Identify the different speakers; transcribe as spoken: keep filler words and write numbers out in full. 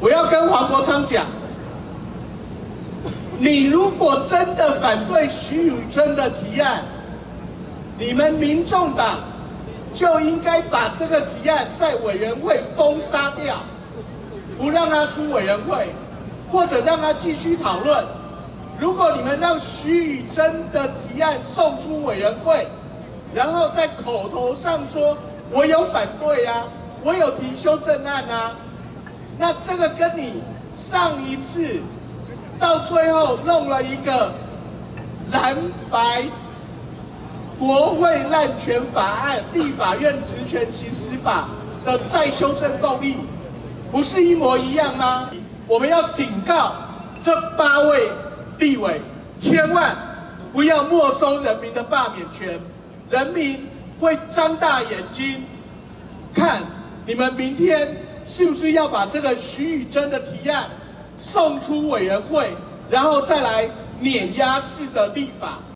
Speaker 1: 我要跟黄国昌讲，你如果真的反对徐宇珍的提案，你们民众党就应该把这个提案在委员会封杀掉，不让他出委员会，或者让他继续讨论。如果你们让徐宇珍的提案送出委员会，然后在口头上说我有反对啊，我有提修正案啊，那这个跟你上一次到最后弄了一个蓝白国会滥权法案、立法院职权行使法的再修正动议，不是一模一样吗？我们要警告这八位立委，千万不要没收人民的罢免权，人民会张大眼睛看你们明天是不是要把这个徐宇珍的提案送出委员会，然后再来碾压式的立法。